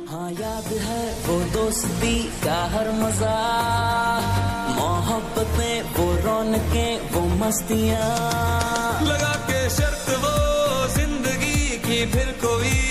हाँ याद है वो दोस्ती का हर मजा, मोहब्बतें वो रौनकें वो मस्तियाँ, लगा के शर्त वो जिंदगी की फिर कोई